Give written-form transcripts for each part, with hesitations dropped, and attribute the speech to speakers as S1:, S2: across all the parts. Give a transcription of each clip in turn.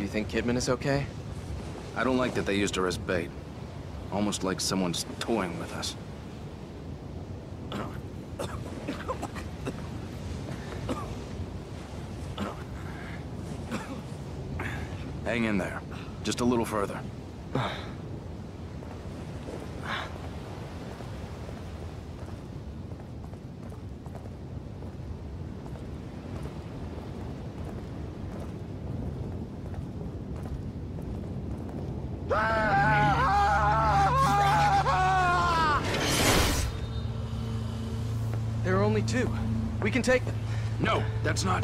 S1: you think Kidman is okay?
S2: I don't like that they used her as bait. Almost like someone's toying with us. Hang in there. Just a little further.
S1: There are only two. We can take them.
S2: No, that's not...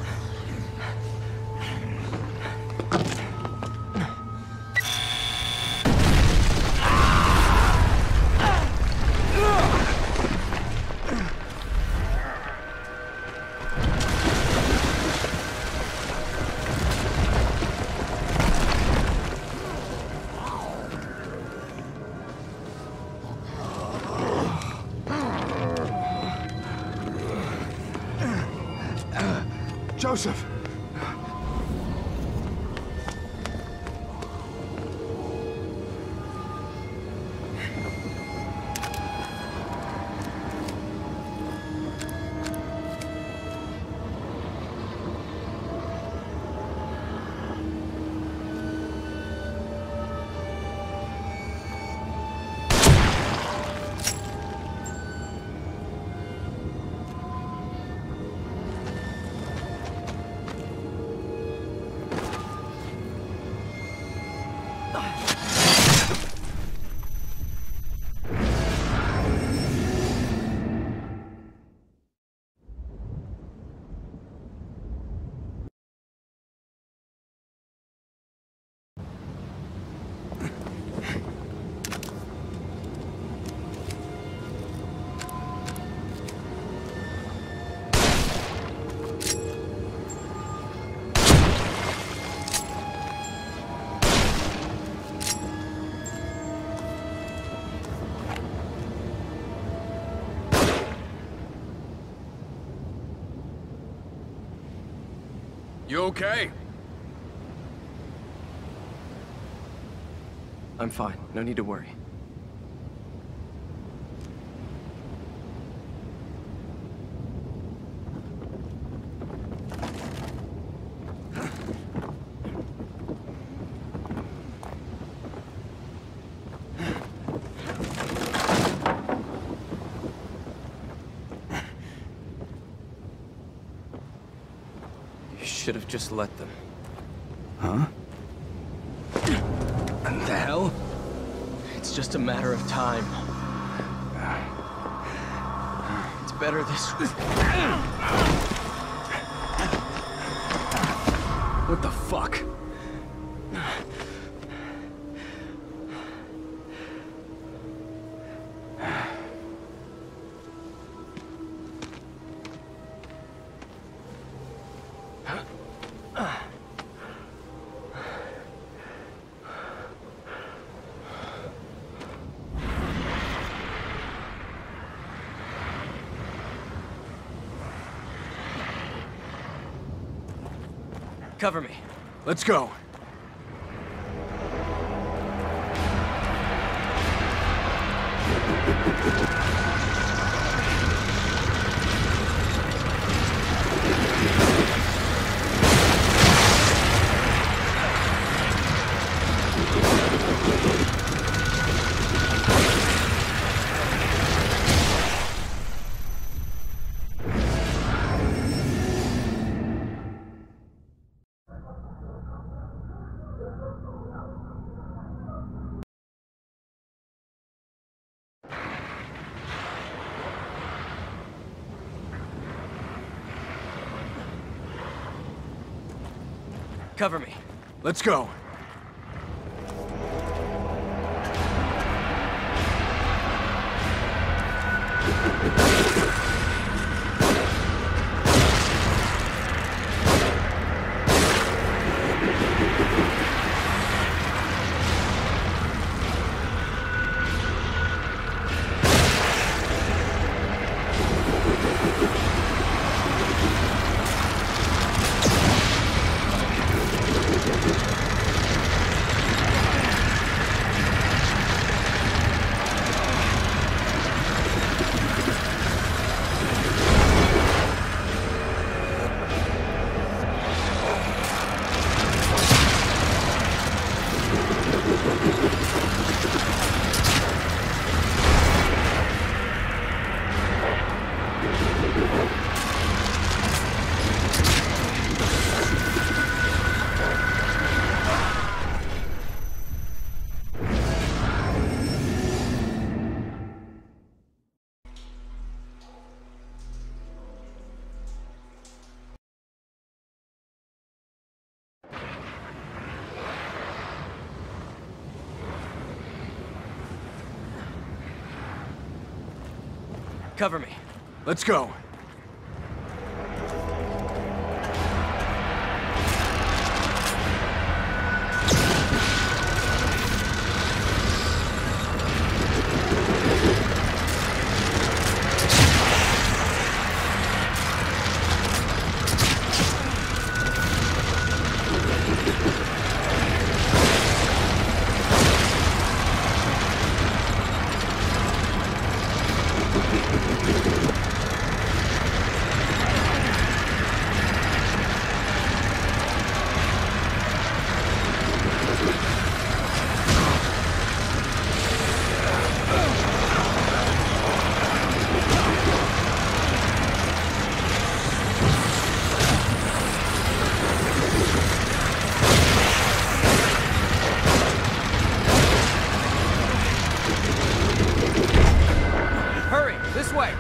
S2: Joseph! You okay?
S1: I'm fine. No need to worry. Should have just let them.
S2: Huh? What the hell?
S1: It's just a matter of time. It's better this way.
S2: What the fuck?
S1: Cover me.
S2: Let's go.
S1: Cover me.
S2: Let's go.
S1: Cover me.
S3: Let's go.
S1: This way!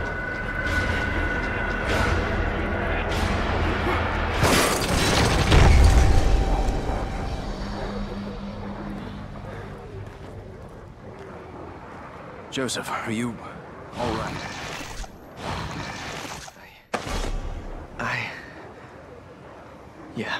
S3: Joseph, are you all right?
S1: Yeah.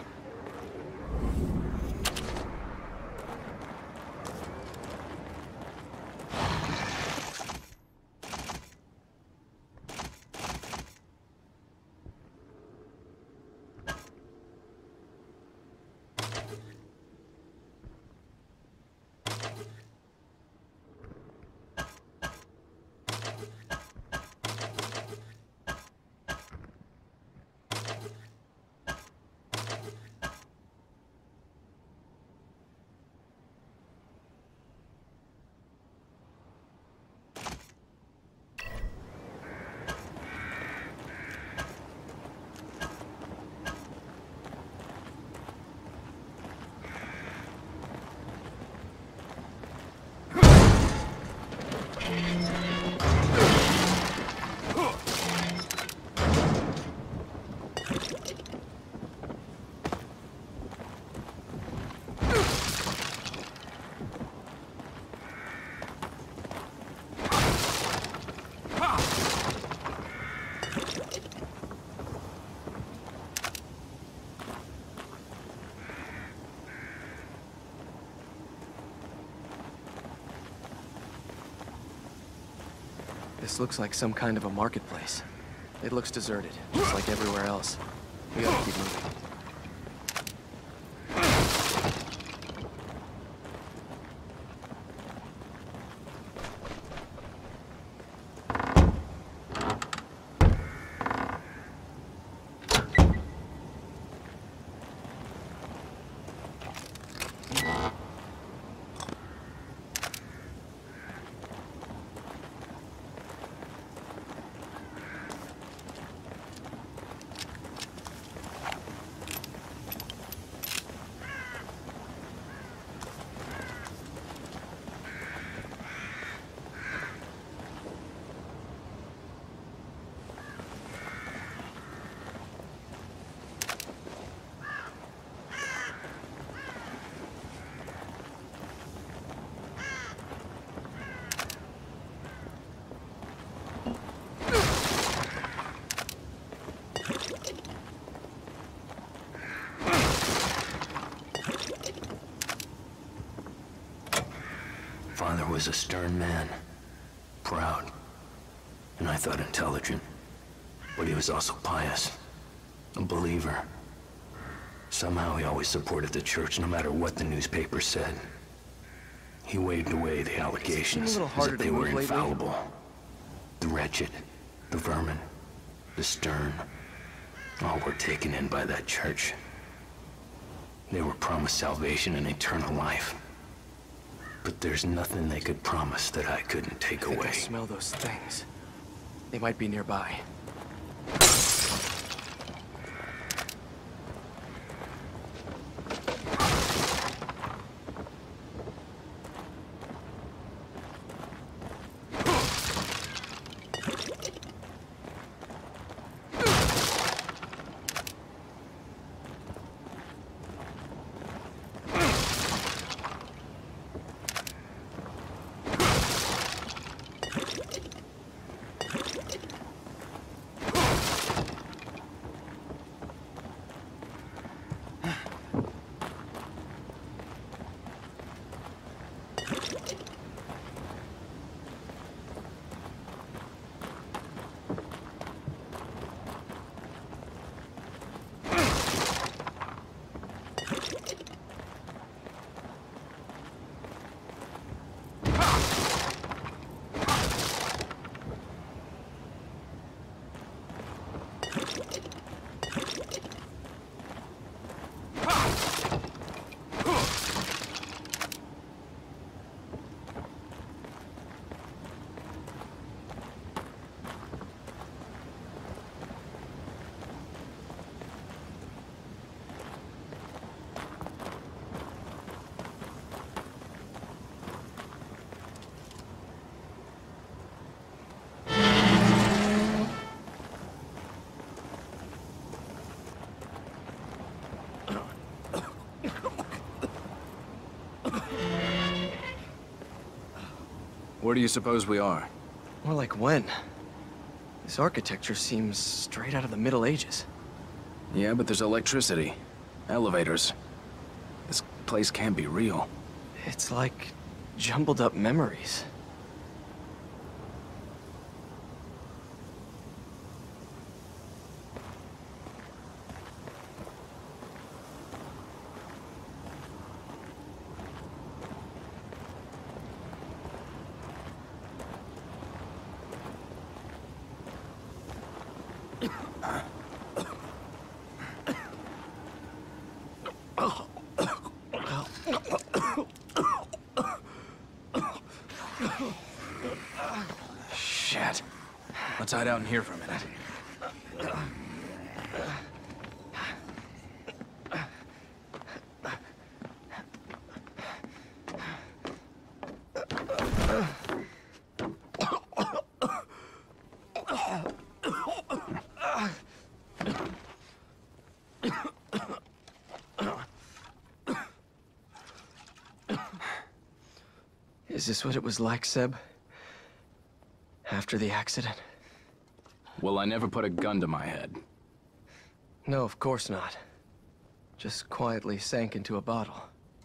S1: This looks like some kind of a marketplace. It looks deserted, just like everywhere else. We gotta keep moving.
S4: Father was a stern man, proud, and I thought intelligent. But he was also pious, a believer. Somehow he always supported the church no matter what the newspaper said. He waved away the allegations as if they were infallible. The wretched, the vermin, the stern, all were taken in by that church. They were promised salvation and eternal life. But there's nothing they could promise that I couldn't take away.
S1: I smell those things. They might be nearby.
S2: Where do you suppose we are?
S1: More like when? This architecture seems straight out of the Middle Ages.
S2: Yeah, but there's electricity. Elevators. This place can't be real.
S1: It's like jumbled up memories.
S3: Shit. Let's hide out in here for a minute.
S1: Is this what it was like, Seb? After the accident?
S2: Well, I never put a gun to my head.
S1: No, of course not. Just quietly sank into a bottle.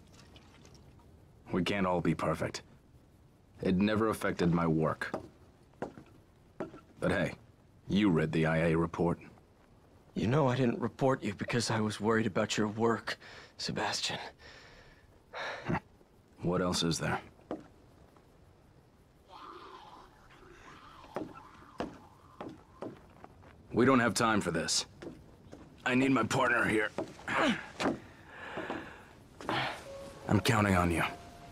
S2: We can't all be perfect. It never affected my work. But hey, you read the IA report.
S1: You know I didn't report you because I was worried about your work, Sebastian.
S2: What else is there? We don't have time for this. I need my partner here. I'm counting on you.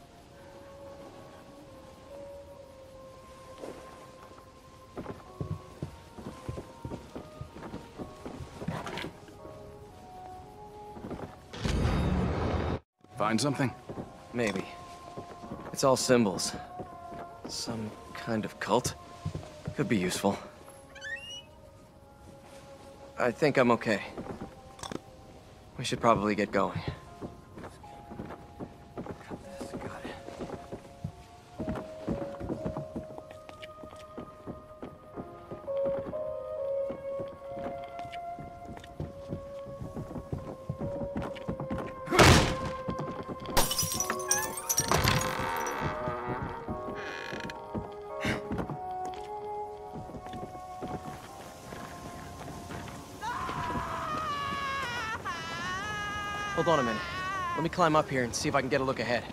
S2: Find something?
S1: Maybe. It's all symbols. Some kind of cult. Could be useful. I think I'm okay. We should probably get going. Cut this, got it. Hold on a minute. Let me climb up here and see if I can get a look ahead.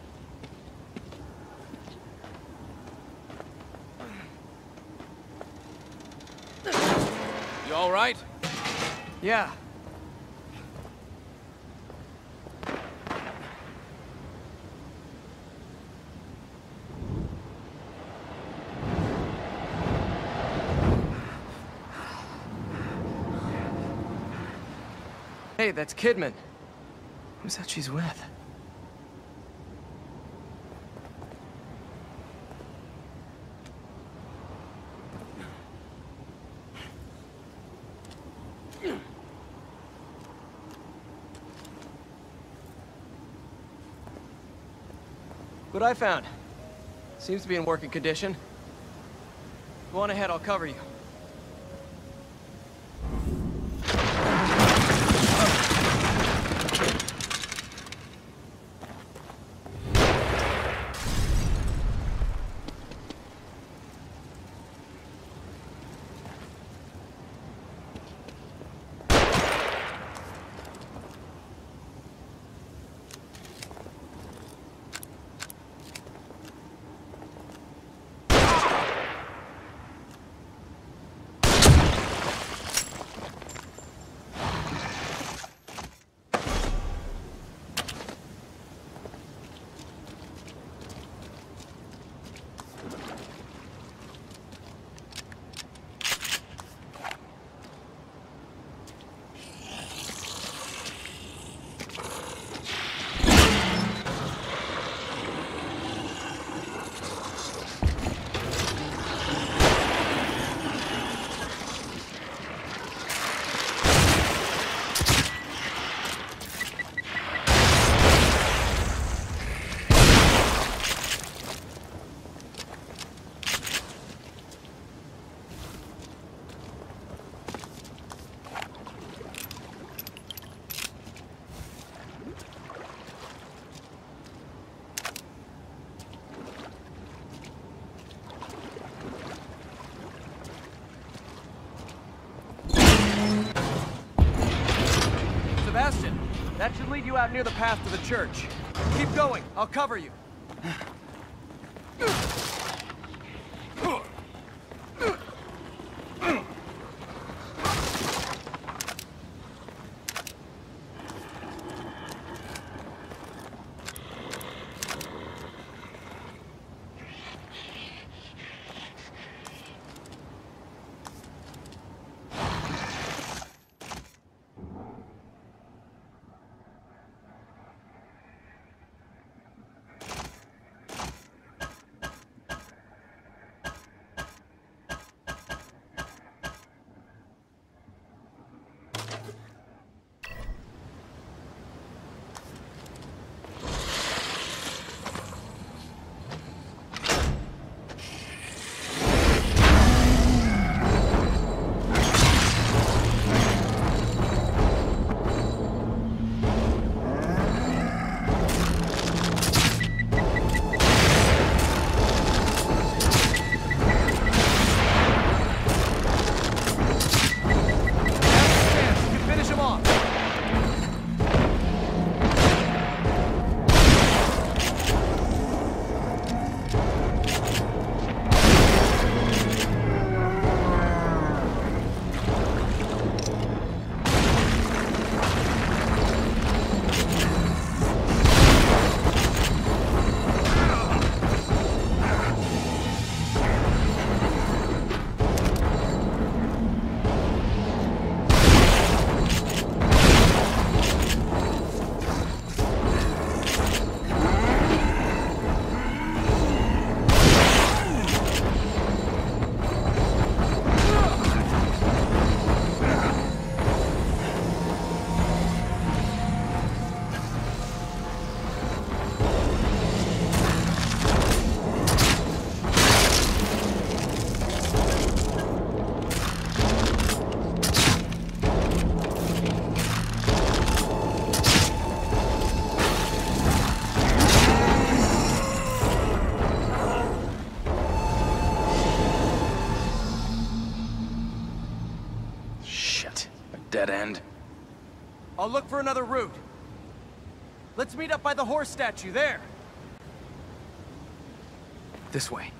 S3: You all right?
S1: Yeah. Hey, that's Kidman. Who's that she's with? What I found. Seems to be in working condition. Go on ahead, I'll cover you. That should lead you out near the path to the church. Keep going. I'll cover you.
S2: Dead end.
S1: I'll look for another route. Let's meet up by the horse statue there. This way.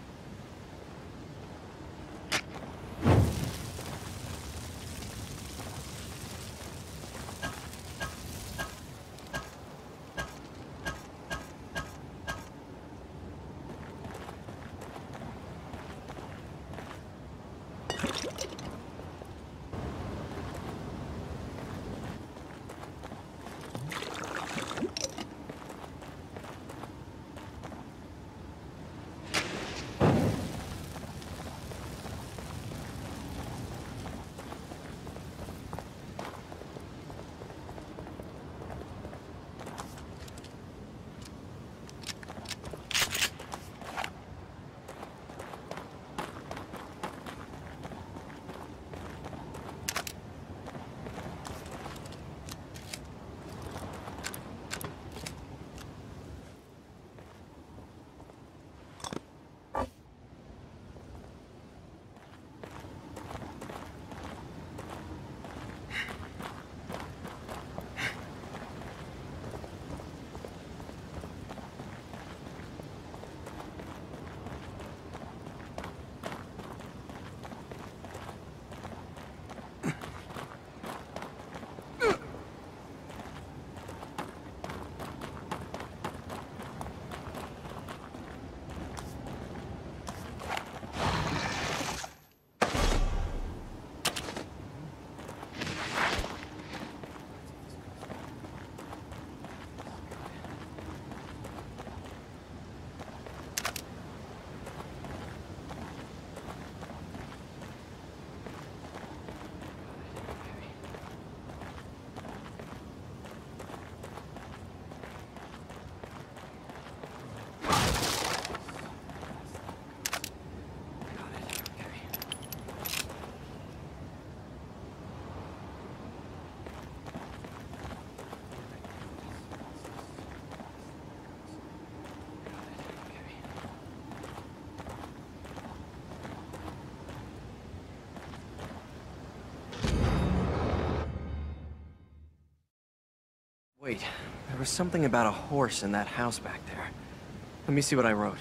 S1: Wait, there was something about a horse in that house back there. Let me see what I wrote.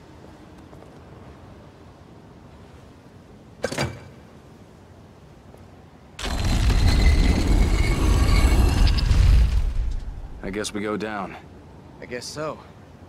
S2: I guess we go down.
S1: I guess so.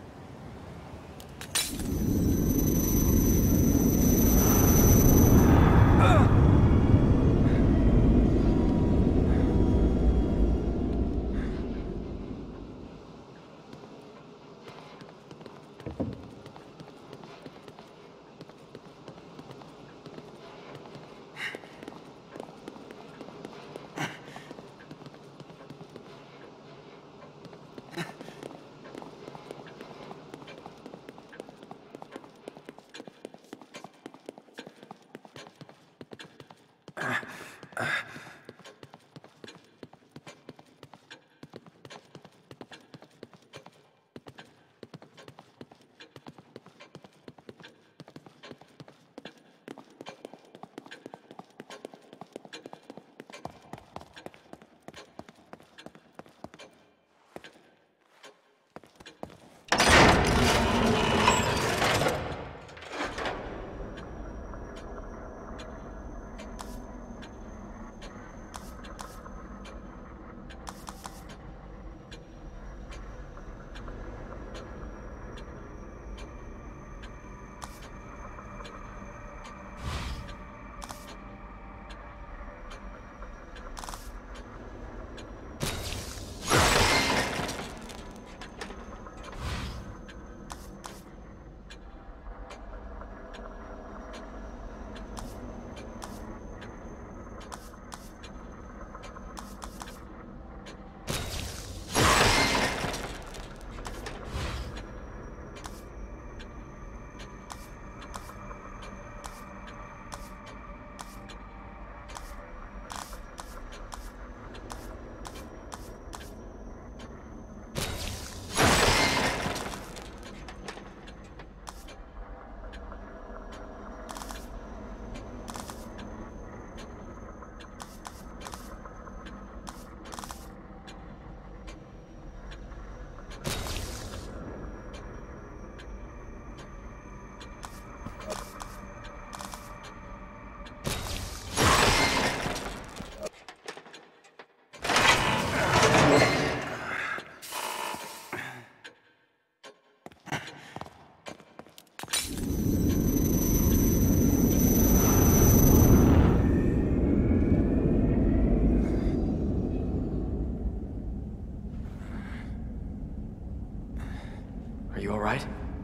S1: Are you all right?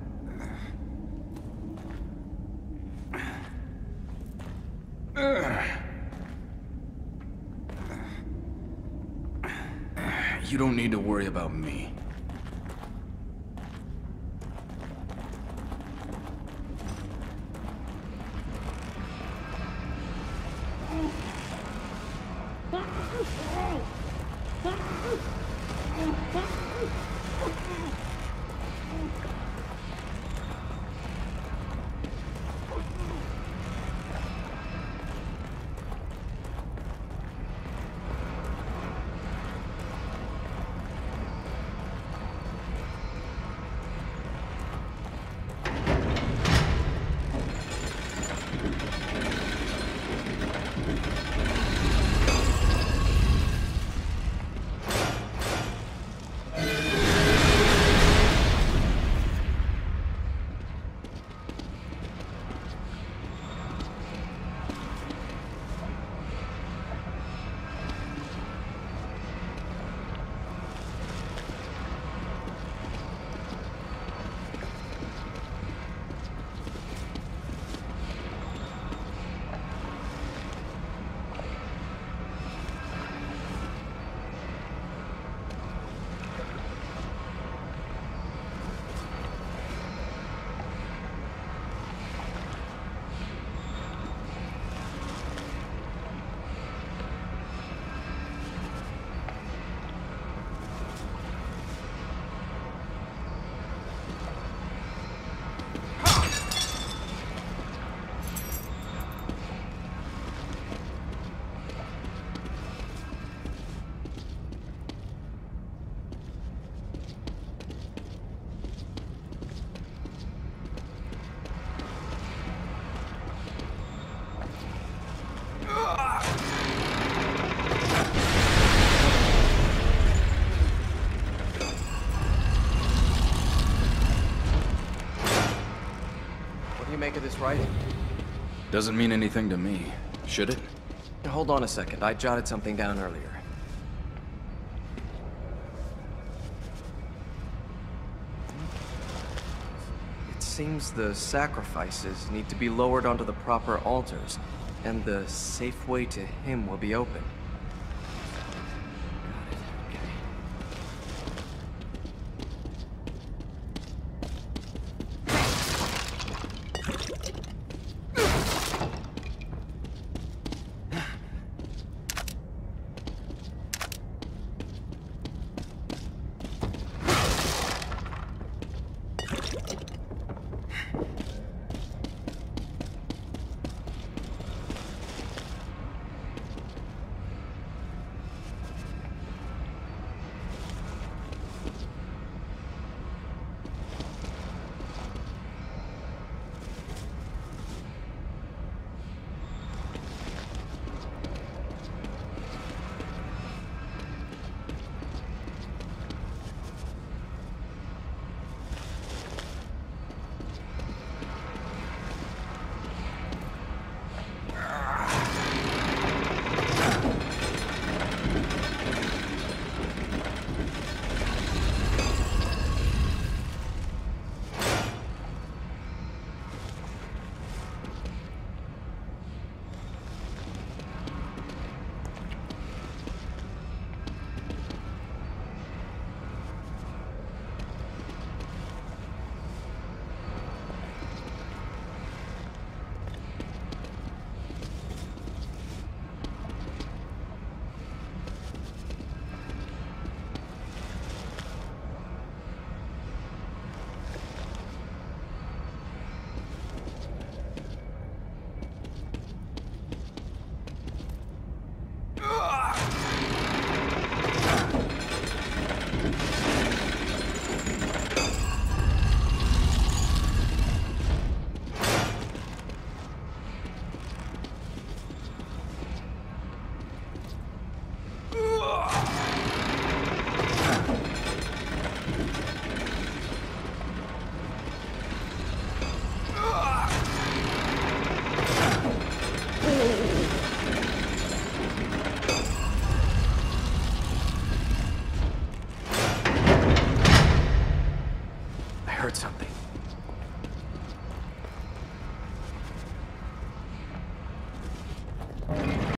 S2: You don't need to worry about me.
S1: you make of this writing?
S3: Doesn't mean anything to me, should it?
S1: Hold on a second, I jotted something down earlier. It seems the sacrifices need to be lowered onto the proper altars, and the safe way to him will be open.